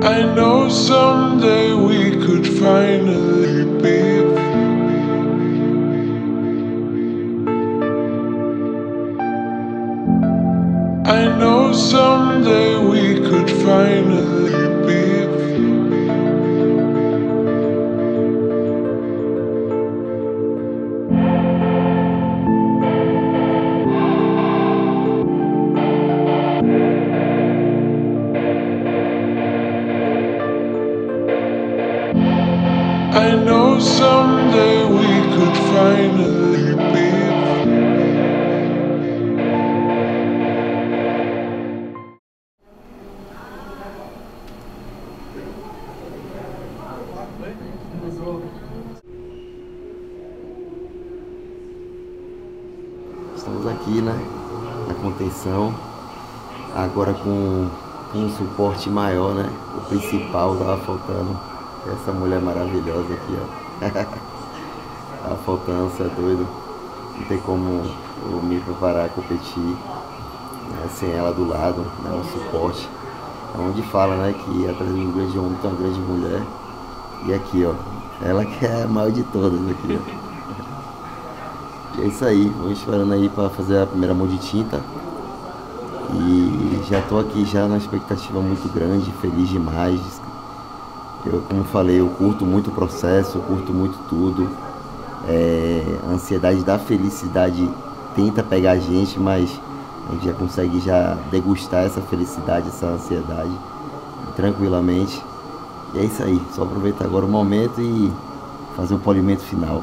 I know someday we could finally be. I know someday we could finally be. I know someday we could finally be. Estamos aqui, né, na contenção, agora com um suporte maior, né, o principal tava faltando, essa mulher maravilhosa aqui, ó, tava faltando, você é doido, não tem como eu me preparar a competir, né, sem ela do lado, né, um suporte, é onde fala, né, que atrás de um grande homem tem uma grande mulher, e aqui, ó, ela que é a maior de todas aqui, ó. E é isso aí, vou esperando aí para fazer a primeira mão de tinta. E já tô aqui já na expectativa muito grande, feliz demais. Eu, como falei, eu curto muito o processo, eu curto muito tudo. A ansiedade da felicidade tenta pegar a gente, mas a gente já consegue já degustar essa felicidade, essa ansiedade tranquilamente. E é isso aí, só aproveitar agora o momento e fazer o polimento final.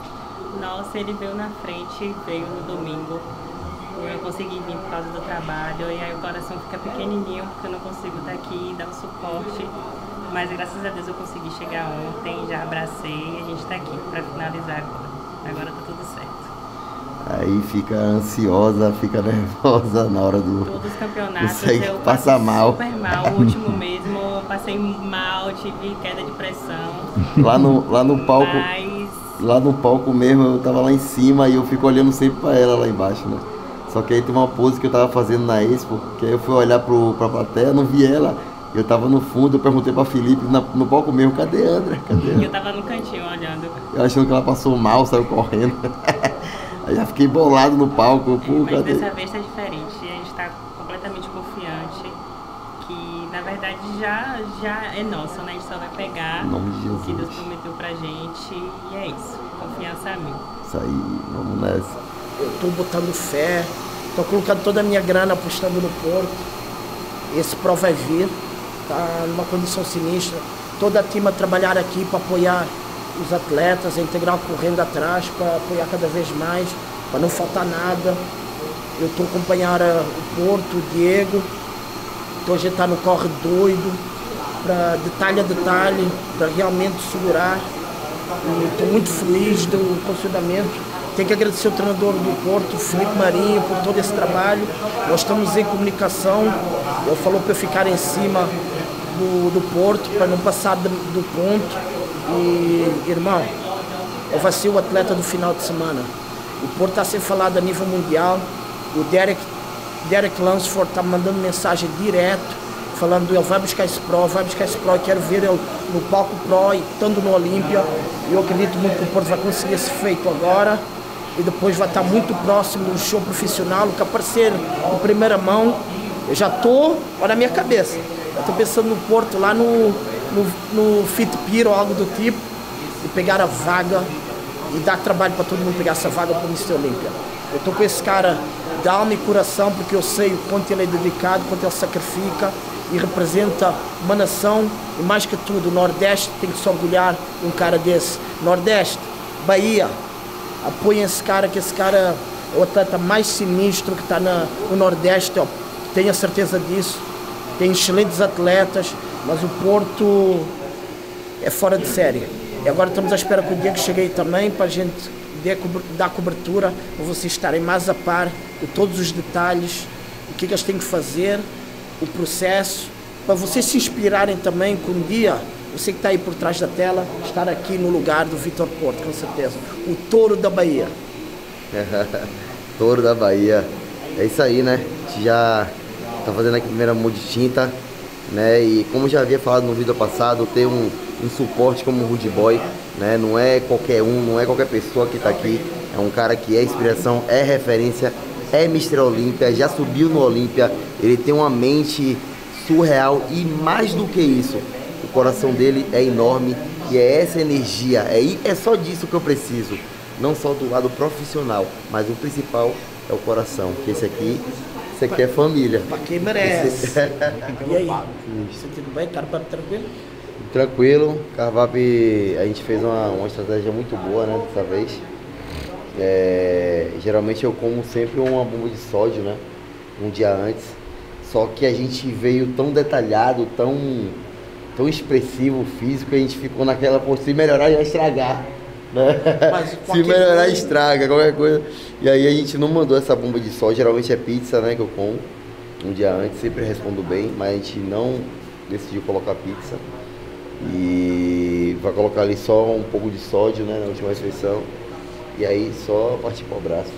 Nossa, ele veio na frente, veio no domingo. Eu não consegui vir por causa do trabalho e aí o coração fica pequenininho porque eu não consigo estar aqui e dar o suporte. Mas graças a Deus eu consegui chegar ontem, já abracei e a gente está aqui para finalizar agora. Agora tá tudo certo. Aí fica ansiosa, fica nervosa na hora do... Todos os campeonatos eu passa mal. Super mal, o último mesmo, eu passei mal, tive queda de pressão. Lá no palco... Mas... Lá no palco mesmo, eu tava lá em cima e eu fico olhando sempre pra ela lá embaixo, né? Só que aí tem uma pose que eu tava fazendo na Expo, que aí eu fui olhar pra plateia, não vi ela. Eu tava no fundo, eu perguntei pra Felipe, no palco mesmo, cadê a André? Cadê ela? Eu tava no cantinho olhando. Eu achando que ela passou mal, saiu correndo. Aí já fiquei bolado no palco. Pô, mas cadê? dessa vez tá diferente, a gente tá completamente confiante. Que na verdade já é nosso, né? A gente só vai pegar Em nome de Jesus. O que Deus prometeu pra gente e é isso. Confiança a mim. Isso aí, vamos nessa. Eu tô botando fé, tô colocando toda a minha grana apostando no Porto. Esse Pro vai vir, tá numa condição sinistra. Toda a time a trabalhar aqui para apoiar os atletas, a Integral correndo atrás para apoiar cada vez mais, para não faltar nada. Eu tô acompanhando o Porto, o Diego. Então a gente está no corre doido, para detalhe a detalhe, para realmente segurar. Estou muito feliz do funcionamento. Tenho que agradecer o treinador do Porto, Felipe Marinho, por todo esse trabalho. Nós estamos em comunicação. Ele falou para eu ficar em cima do Porto, para não passar do ponto. E, irmão, eu vou ser o atleta do final de semana. O Porto está sendo falado a nível mundial. O Derek Lansford está mandando mensagem direto, falando ele vai buscar esse Pro, eu quero ver ele no palco Pro e estando no Olímpia. Eu acredito muito que o Porto vai conseguir esse feito agora e depois vai estar muito próximo do show profissional, que aparecer em primeira mão. Eu já estou, olha na minha cabeça, eu estou pensando no Porto lá no Fit Pier ou algo do tipo e pegar a vaga e dar trabalho para todo mundo pegar essa vaga para o Mr. Olímpia. Eu estou com esse cara de alma e coração porque eu sei o quanto ele é dedicado, quanto ele sacrifica e representa uma nação e mais que tudo o Nordeste tem que se orgulhar de um cara desse. Nordeste, Bahia, apoiem esse cara, que esse cara é o atleta mais sinistro que está no Nordeste, ó. Tenho a certeza disso. Tem excelentes atletas, mas o Porto é fora de série. E agora estamos à espera que o Diego chegue aí também para a gente dar cobertura, para vocês estarem mais a par de todos os detalhes, o que eles têm que fazer, o processo, para vocês se inspirarem também que um dia, você que está aí por trás da tela, estar aqui no lugar do Vitor Porto, com certeza. O Touro da Bahia. Touro da Bahia. É isso aí, né? A gente já tá fazendo aqui a primeira mão de tinta. né? E como já havia falado no vídeo passado, ter um suporte como o Rude Boy, né? Não é qualquer um, não é qualquer pessoa que tá aqui. É um cara que é inspiração, é referência, é Mr. Olímpia, já subiu no Olímpia. Ele tem uma mente surreal e mais do que isso, o coração dele é enorme e é essa energia, é só disso que eu preciso. Não só do lado profissional, mas o principal é o coração, que esse aqui é família. Pra quem merece. E aí? Sentindo bem? Carpap tranquilo? Tranquilo. Carvap, a gente fez uma estratégia muito boa, né, dessa vez. Geralmente eu como sempre uma bomba de sódio, né, um dia antes. Só que a gente veio tão detalhado, tão expressivo físico, que a gente ficou naquela, pô, se melhorar já estragar. Né? Se melhorar estraga, qualquer coisa. E aí a gente não mandou essa bomba de sol. Geralmente é pizza, né, que eu como um dia antes, sempre respondo bem, mas a gente não decidiu colocar pizza. E vai colocar ali só um pouco de sódio, né, na última refeição. E aí só partir pro braço.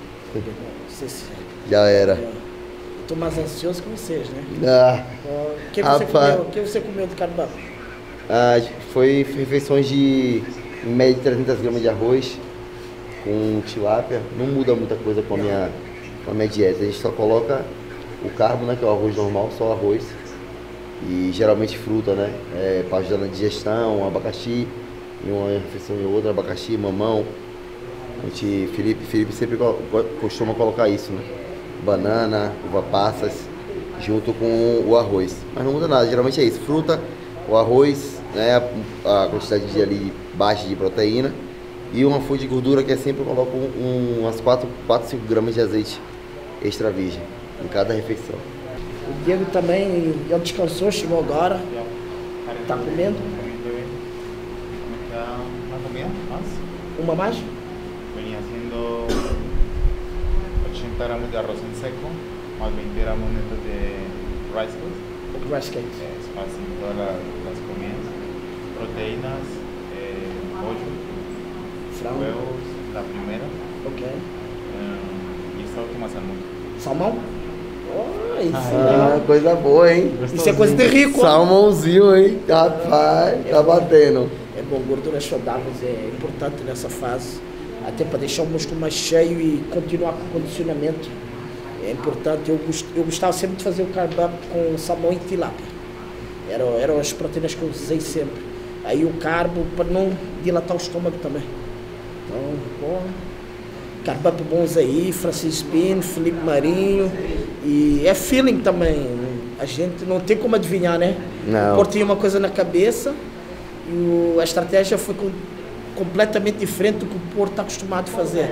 Já era. Tô mais ansioso que vocês, né? O que você comeu de Carpap? Foi refeições de em média de 300 gramas de arroz com tilápia. Não muda muita coisa com a minha dieta. A gente só coloca o carbo, né, que é o arroz normal, só arroz. E geralmente fruta, né? Para ajudar na digestão, abacaxi, em uma refeição e outra, abacaxi, mamão. Felipe sempre costuma colocar isso, né? Banana, uva passas, junto com o arroz. Mas não muda nada, geralmente é isso. Fruta, o arroz, né, a quantidade de ali baixa de proteína e uma fonte de gordura que é sempre eu coloco umas 4, 5 gramas de azeite extra virgem em cada refeição. O Diego também, ele descansou, chegou agora. Tá comendo? Uma mais? Venía haciendo 80 gramos de arroz en seco, más 20 gramos netos de rice cakes. Rice cakes. Es fácil, todas las comidas. Proteínas, pollo, Frango. huevos, la primera. Ok. Y esta última salmón. Salmão? Oh, isso Coisa boa, hein? Isso é coisa de rico. Salmãozinho, hein? Rapaz, tá batendo. É bom, gorduras saudáveis é importante nessa fase, até para deixar o músculo mais cheio e continuar com o condicionamento. É importante. Eu gostava sempre de fazer o Carpap com salmão e tilápia. Eram as proteínas que eu usei sempre. Aí o carbo para não dilatar o estômago também. Então, bom. Carpap bons aí, Francisco Pino, Felipe Marinho. E é feeling também. A gente não tem como adivinhar, né? Não. O Porto tinha uma coisa na cabeça e a estratégia foi completamente diferente do que o Porto está acostumado a fazer.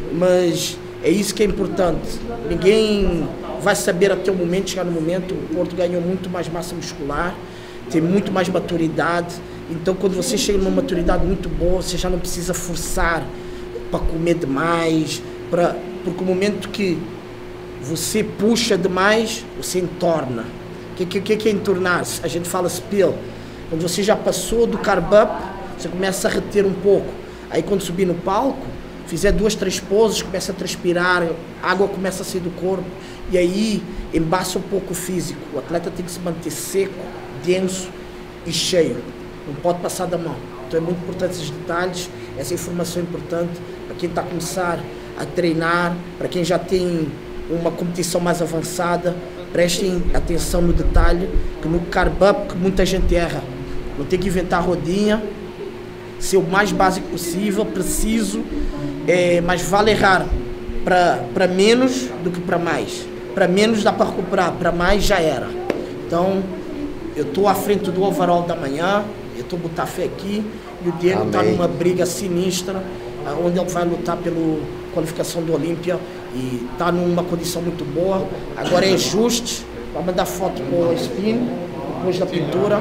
Mas é isso que é importante. Ninguém vai saber até o momento, chegar no momento. O Porto ganhou muito mais massa muscular, tem muito mais maturidade. Então, quando você chega numa maturidade muito boa, você já não precisa forçar para comer demais, porque o momento que você puxa demais, você entorna. O que é entornar-se? A gente fala spill. Quando você já passou do carb-up, você começa a reter um pouco. Aí quando subir no palco, fizer 2, 3 poses, começa a transpirar, a água começa a sair do corpo, e aí embaça um pouco o físico. O atleta tem que se manter seco, denso e cheio. Não pode passar da mão. Então é muito importante esses detalhes, essa informação é importante para quem está a começar a treinar, para quem já tem uma competição mais avançada. Prestem atenção no detalhe, que no carb-up muita gente erra. Não tem que inventar rodinha, ser o mais básico possível, preciso, mas vale errar para menos do que para mais. Para menos dá para recuperar, para mais já era. Então, eu estou à frente do overall da manhã, eu estou botando fé aqui, e o Diego está numa briga sinistra, onde ele vai lutar pela qualificação do Olímpia, e está numa condição muito boa. Agora é ajuste, vai mandar foto com o spin, depois da pintura.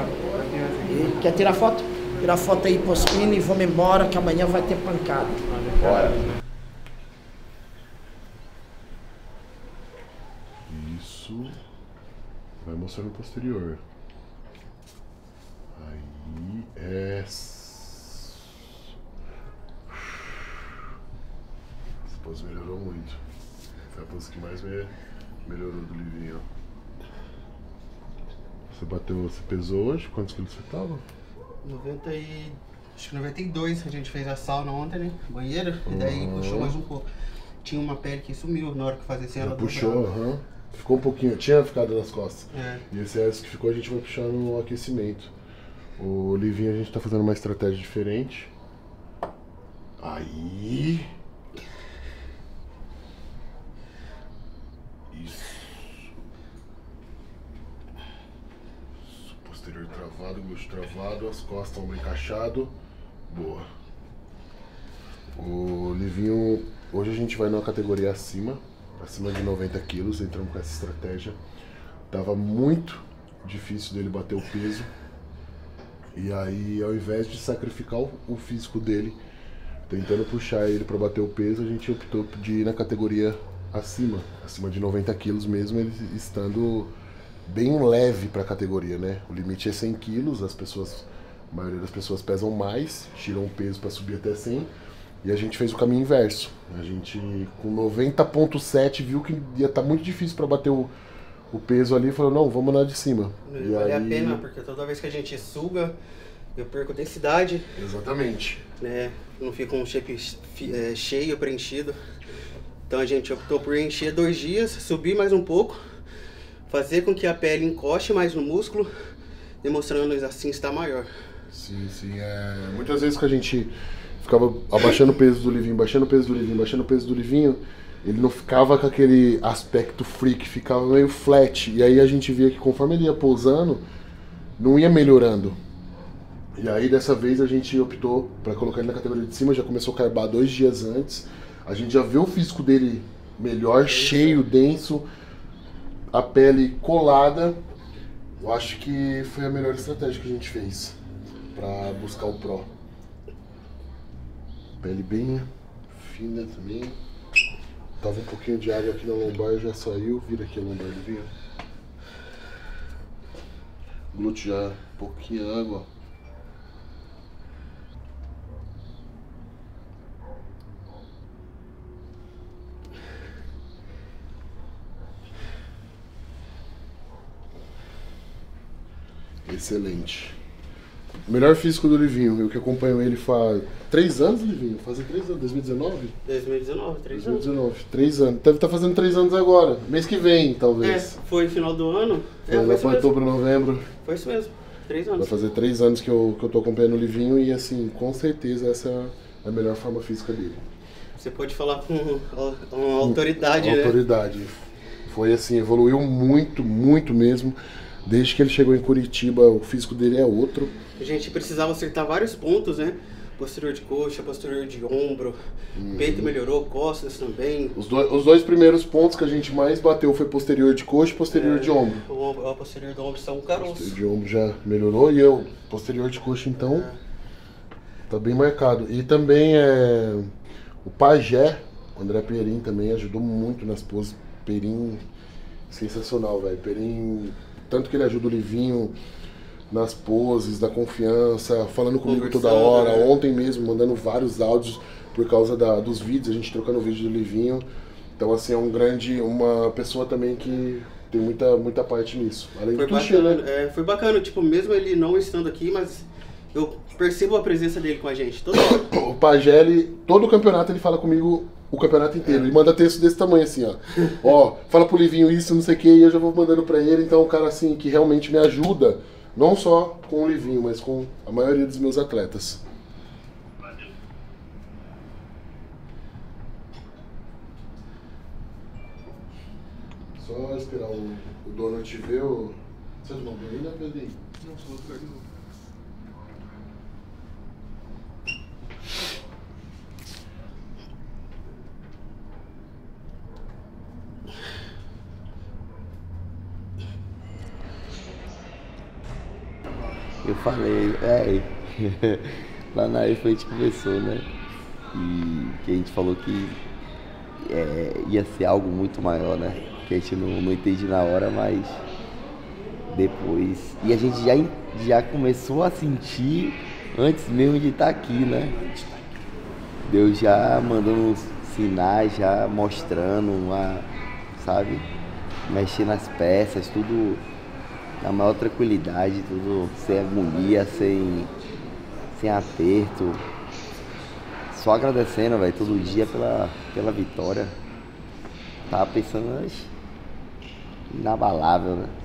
E quer tirar foto? Tirar foto aí pro spin e vamos embora, que amanhã vai ter pancada. Bora. Isso. Vai mostrar no posterior. Aí é. Essa pose melhorou muito. Foi a pose que mais melhorou do Livinho. Você pesou hoje? Quantos quilos você tava? 90 e... Acho que 92, a gente fez a sauna ontem, né? Banheiro, e daí puxou mais um pouco. Tinha uma pele que sumiu na hora que fazia assim, ela puxou, aham. Ficou um pouquinho, tinha ficado nas costas. É. E esse resto que ficou a gente vai puxar no aquecimento. O Livinho a gente tá fazendo uma estratégia diferente. Aí. Isso. Posterior travado, glúteo travado, as costas ombro encaixado. Boa. O Livinho, hoje a gente vai numa categoria acima de 90 quilos, entramos com essa estratégia. Tava muito difícil dele bater o peso. E aí, ao invés de sacrificar o físico dele, tentando puxar ele para bater o peso, a gente optou de ir na categoria acima de 90 quilos mesmo, ele estando bem leve para a categoria, né? O limite é 100 quilos, a maioria das pessoas pesam mais, tiram o peso para subir até 100, e a gente fez o caminho inverso. A gente, com 90,7, viu que ia estar muito difícil para bater o peso ali, falou, não, vamos lá de cima. Não vale a pena, porque toda vez que a gente suga, eu perco densidade. Exatamente. Né? Não fica um shape cheio, preenchido. Então a gente optou por encher 2 dias, subir mais um pouco, fazer com que a pele encoste mais no músculo, demonstrando assim estar maior. Sim, sim. Muitas vezes que a gente ficava abaixando o peso do Livinho, baixando o peso do Livinho, baixando o peso do Livinho, ele não ficava com aquele aspecto freak, ficava meio flat. E aí a gente via que conforme ele ia pousando, não ia melhorando. E aí dessa vez a gente optou para colocar ele na categoria de cima, já começou a carbar 2 dias antes. A gente já vê o físico dele melhor, cheio, denso, a pele colada. Eu acho que foi a melhor estratégia que a gente fez para buscar o Pro. Pele bem fina também. Tava um pouquinho de água aqui na lombar, já saiu. Vira aqui a lombar do vinho. Glúteo já, pouquinho água. Excelente. O melhor físico do Livinho, eu que acompanho ele faz 3 anos, Livinho? Fazem 3 anos, 2019? 2019, 3 anos. 2019, 3 anos. Deve estar fazendo 3 anos agora, mês que vem, talvez. Foi final do ano. Foi lá para outubro, novembro. Foi isso mesmo, 3 anos. Vai fazer 3 anos que eu tô acompanhando o Livinho e, assim, com certeza essa é a melhor forma física dele. Você pode falar com uma autoridade, né? Autoridade. Foi assim, evoluiu muito, muito mesmo. Desde que ele chegou em Curitiba, o físico dele é outro. A gente precisava acertar vários pontos, né? Posterior de coxa, posterior de ombro, peito melhorou, costas também. Os 2 primeiros pontos que a gente mais bateu foi posterior de coxa e posterior de ombro. O posterior do ombro são um caroço. Posterior de ombro já melhorou e eu, posterior de coxa então, tá bem marcado. E também o Pajé, o André Perim também ajudou muito nas poses. Perim, sensacional, velho. Perim, tanto que ele ajuda o Livinho nas poses, da confiança, falando comigo toda hora. Né? Ontem mesmo, mandando vários áudios por causa dos vídeos, a gente trocando o vídeo do Livinho. Então, assim, é uma pessoa também que tem muita parte nisso. Além foi do bacana, né? Foi bacana, tipo, mesmo ele não estando aqui, mas eu percebo a presença dele com a gente, toda hora. O Pajé, todo o campeonato, ele fala comigo o campeonato inteiro. Ele manda texto desse tamanho, assim, ó. Ó, fala pro Livinho isso, não sei o que, e eu já vou mandando pra ele. Então, um cara, assim, que realmente me ajuda, não só com o Livinho, mas com a maioria dos meus atletas. Só esperar o dono te ver. Você tomou banho ainda, Pedrinho? Não, só vou pegar de novo. Eu falei, lá na EFA a gente conversou, né? E que a gente falou que ia ser algo muito maior, né? Que a gente não entende na hora, mas depois. E a gente já começou a sentir antes mesmo de estar aqui, né? Deus já mandando uns sinais, já mostrando, sabe? Mexer nas peças, tudo na maior tranquilidade, tudo sem agonia, sem aperto. Só agradecendo, velho, todo dia pela vitória. Tava pensando, inabalável, né?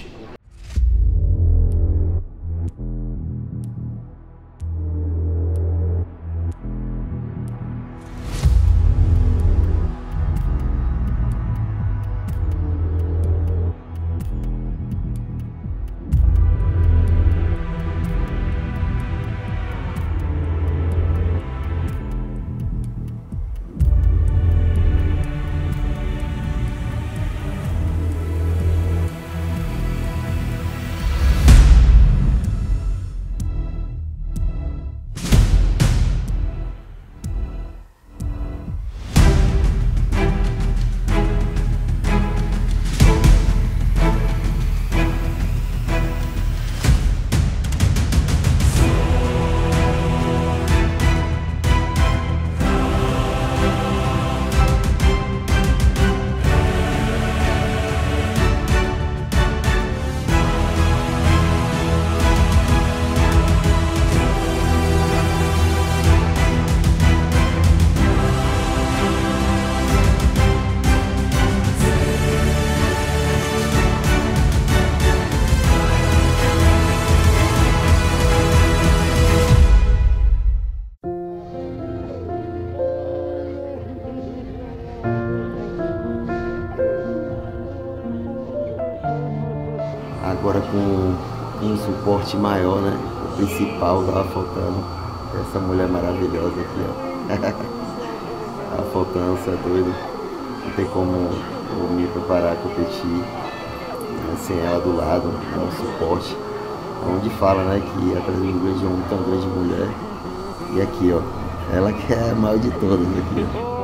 Agora com um suporte maior, né? O principal tava faltando. Essa mulher maravilhosa aqui, ó. Tava faltando, você é doido. Não tem como eu me preparar a competir, né? Sem ela do lado, é um suporte. Onde fala, né, que atrás de um grande homem tem uma grande mulher. E aqui, ó, ela que é a maior de todas aqui, ó.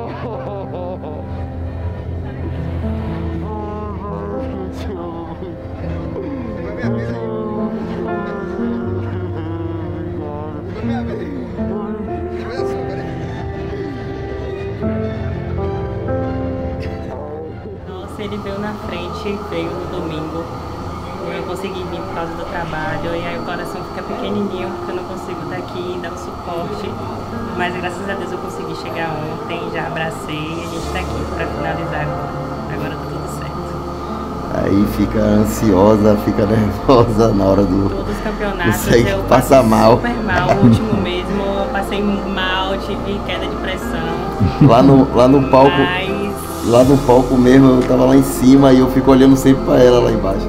Nossa, ele veio na frente, veio no domingo. Eu consegui vir por causa do trabalho e aí o coração fica pequenininho porque eu não consigo estar aqui e dar o suporte. Mas graças a Deus eu consegui chegar ontem, já abracei e a gente está aqui para finalizar agora. Agora tá tudo certo. Aí fica ansiosa, fica nervosa na hora do... Todos os campeonatos eu passa mal. Super mal, o último mesmo, eu passei mal, tive queda de pressão. Lá no palco, mas... lá no palco mesmo, eu tava lá em cima e eu fico olhando sempre pra ela lá embaixo.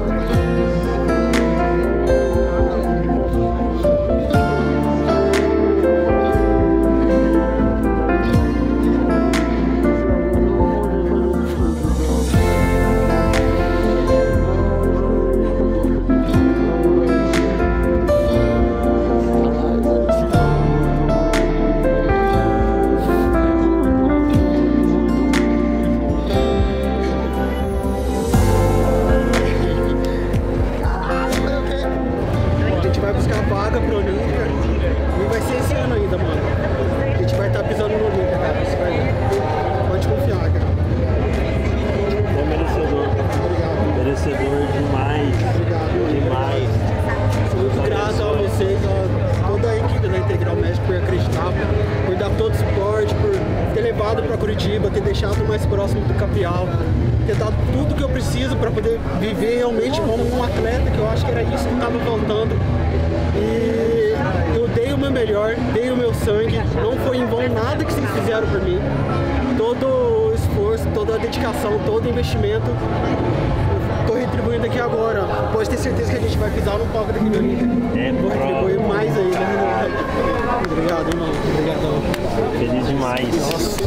Para Curitiba, ter deixado mais próximo do Capial, ter dado tudo que eu preciso para poder viver realmente como um atleta, que eu acho que era isso que estava faltando. E eu dei o meu melhor, dei o meu sangue, não foi em vão nada que vocês fizeram por mim. Todo o esforço, toda a dedicação, todo o investimento, estou retribuindo aqui agora. Pode ter certeza que a gente vai pisar no palco daqui do Olímpia. Vou retribuir mais ainda. Obrigado, irmão. Obrigadão. Feliz demais. Nossa.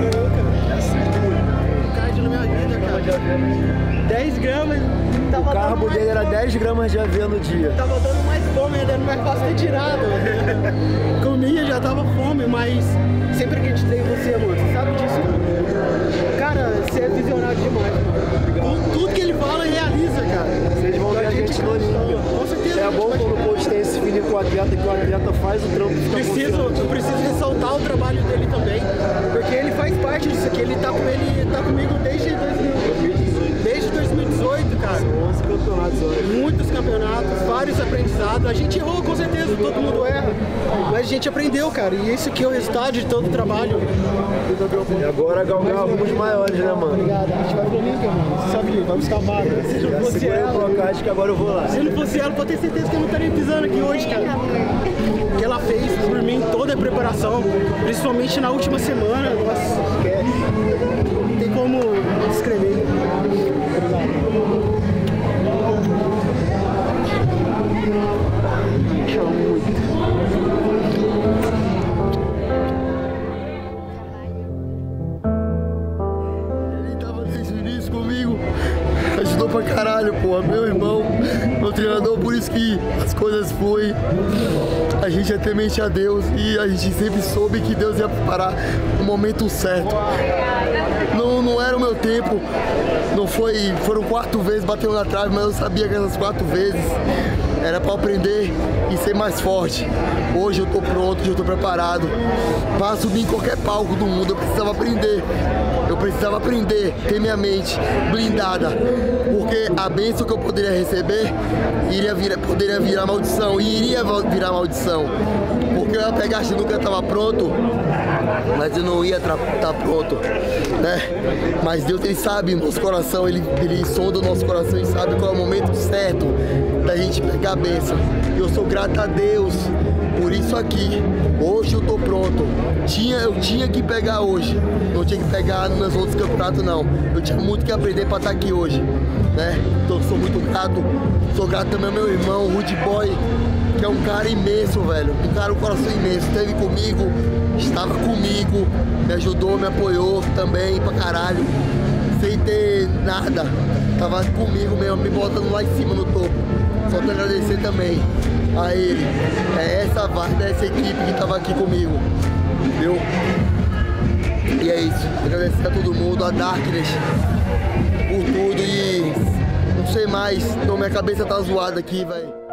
O cardio na minha vida, cara. 10 gramas. O carbo dele era 10 gramas de aveia no dia. Tava dando mais fome, dando mais fácil ter tirado. Comia, já tava fome, mas sempre que a gente tem você, amor, você sabe disso, cara. Cara, você é visionário demais, mano. Tudo que ele fala, realiza, cara. Vocês vão ver a gente no Olímpia. Com certeza. É bom quando o coach tem esse feeling com o atleta, que o atleta faz o trampo. Eu preciso ressaltar o trabalho dele também, porque ele faz parte disso aqui. Ele tá comigo desde 2018. Desde 2018, cara. 11 campeonatos hoje. Muitos campeonatos, vários aprendizados. A gente errou, com certeza, todo mundo erra. Mas a gente aprendeu, cara. E esse aqui é o resultado de todo o trabalho. E agora galgar rumos maiores, né, mano? Obrigado. A gente vai pro Olímpia, mano. Você sabe, vai buscar vaga. Se não fosse ela, que agora eu vou lá. se não fosse ela, pode ter certeza que eu não estaria pisando aqui hoje, cara. O que ela fez por mim, toda a preparação, principalmente na última semana, nossa, não tem como descrever. Ele tava desde o início comigo, ajudou pra caralho, pô, meu irmão, meu treinador, por isso que as coisas fluem. A gente é temente a Deus e a gente sempre soube que Deus ia preparar o momento certo. Não era o meu tempo, não foi, foram 4 vezes batendo na trave, mas eu sabia que essas 4 vezes era para aprender e ser mais forte. Hoje eu tô pronto, hoje eu tô preparado para subir em qualquer palco do mundo. Eu precisava aprender, ter minha mente blindada, porque a bênção que eu poderia receber poderia virar maldição, e iria virar maldição, porque eu ia pegar achando que eu estava pronto, mas eu não ia estar pronto, né? Mas Deus, ele sabe o nosso coração, ele sonda o nosso coração e sabe qual é o momento certo da gente pegar a bênção. Eu sou grato a Deus por isso aqui. Hoje eu tô pronto. Eu tinha que pegar hoje, não tinha que pegar nos outros campeonatos não. Eu tinha muito que aprender para estar aqui hoje, né? Então sou muito grato. Sou grato também ao meu irmão, o Rude Boy, que é um cara imenso, velho. Um cara, um coração imenso. Esteve comigo, estava comigo, me ajudou, me apoiou também pra caralho. Sem ter nada. Tava comigo mesmo, me botando lá em cima no topo. Só tenho a agradecer também a ele. É essa vibe, essa equipe que tava aqui comigo. Viu? E é isso. Agradecer a todo mundo, a Darkness, por tudo e não sei mais. Então minha cabeça tá zoada aqui, velho.